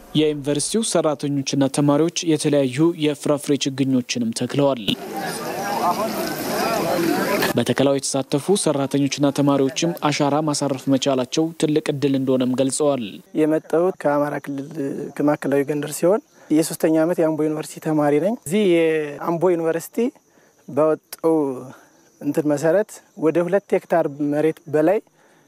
የዩኒቨርሲቲው ሰራተኞችና ተማሪዎች የተለያዩ የፍራፍሬ ችግኞችንም ተክለዋል። በተከላው የተሳተፉ ሰራተኞችና ተማሪዎችም አሻራ ማሳረፍ መቻላቸው ትልቅ እድል እንደሆነም ገልጸዋል። የመጣሁት ከአማራ ክልል ከማዕከላዊ ጎንደር ሲሆን የ3ኛ ዓመት የአምቦ ዩኒቨርሲቲ ተማሪ ነኝ። እዚህ የአምቦ ዩኒቨርሲቲ በወጣው መሰረት ወደ 2 ሄክታር መሬት በላይ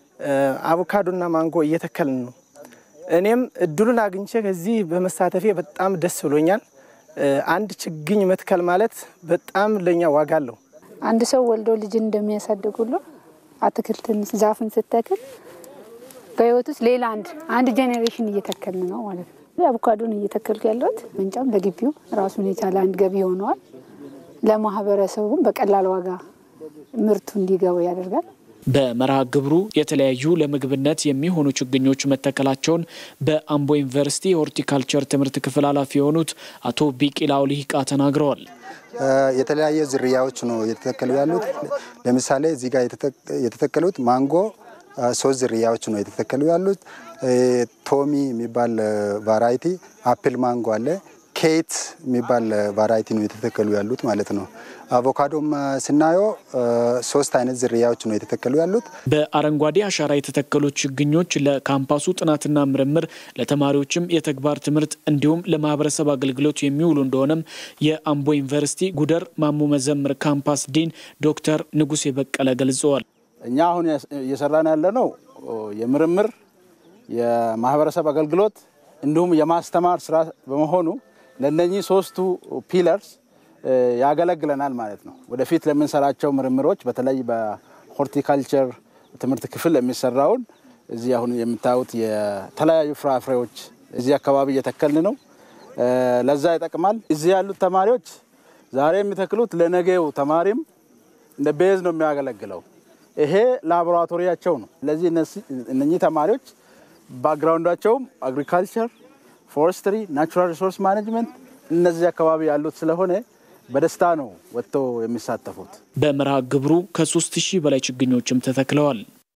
አቮካዶና ማንጎ እየተከልን ነው። እኔም እድሉን አግኝቼ ከዚህ በመሳተፌ በጣም ደስ ብሎኛል። አንድ ችግኝ መትከል ማለት በጣም ለኛ ዋጋ አለው። አንድ ሰው ወልዶ ልጅ እንደሚያሳድጉሉ አትክልትን ዛፍን ስተክል በህይወት ውስጥ ሌላ አንድ ጄኔሬሽን እየተከልን ነው ማለት ነው። አቮካዶን እየተከልኩ ያለሁት ምንጫም ለግቢው ራሱን የቻለ አንድ ገቢ ሆኗል። ለማህበረሰቡም በቀላል ዋጋ ምርቱ እንዲገባ ያደርጋል። በመርሃ ግብሩ የተለያዩ ለምግብነት የሚሆኑ ችግኞች መተከላቸውን በአምቦ ዩኒቨርሲቲ ሆርቲካልቸር ትምህርት ክፍል ኃላፊ የሆኑት አቶ ቢቂላው ሊቃ ተናግረዋል። የተለያየ ዝርያዎች ነው የተተከሉ ያሉት። ለምሳሌ እዚህ ጋር የተተከሉት ማንጎ 3 ዝርያዎች ነው የተተከሉ ያሉት። ቶሚ የሚባል ቫራይቲ አፕል ማንጎ አለ። ኬት የሚባል ቫራይቲ ነው የተተከሉ ያሉት ማለት ነው። አቮካዶም ስናየው 3 አይነት ዝርያዎች ነው የተተከሉ ያሉት። በአረንጓዴ አሻራ የተተከሉ ችግኞች ለካምፓሱ ጥናትና ምርምር ለተማሪዎችም የተግባር ትምህርት እንዲሁም ለማህበረሰብ አገልግሎት የሚውሉ እንደሆነም የአምቦ ዩኒቨርሲቲ ጉደር ማሙ መዘምር ካምፓስ ዲን ዶክተር ንጉሴ በቀለ ገልጸዋል። እኛ አሁን እየሰራን ያለነው የምርምር የማህበረሰብ አገልግሎት እንዲሁም የማስተማር ስራ በመሆኑ ለነኚህ 3ቱ ፒለርስ ያገለግለናል ማለት ነው። ወደፊት ለምንሰራቸው ምርምሮች በተለይ በሆርቲካልቸር ትምህርት ክፍል የሚሰራውን እዚህ አሁን የምታዩት የተለያዩ ፍራፍሬዎች እዚህ አካባቢ እየተከልን ነው። ለዛ ይጠቅማል። እዚህ ያሉት ተማሪዎች ዛሬ የሚተክሉት ለነገው ተማሪም እንደ ቤዝ ነው የሚያገለግለው። ይሄ ላቦራቶሪያቸው ነው። ስለዚህ እነኚህ ተማሪዎች ባክግራውንዳቸውም አግሪካልቸር፣ ፎረስትሪ፣ ናቹራል ሪሶርስ ማኔጅመንት እነዚህ አካባቢ ያሉት ስለሆነ በደስታ ነው ወጥተው የሚሳተፉት። በመርሃ ግብሩ ከ3000 በላይ ችግኞችም ተተክለዋል።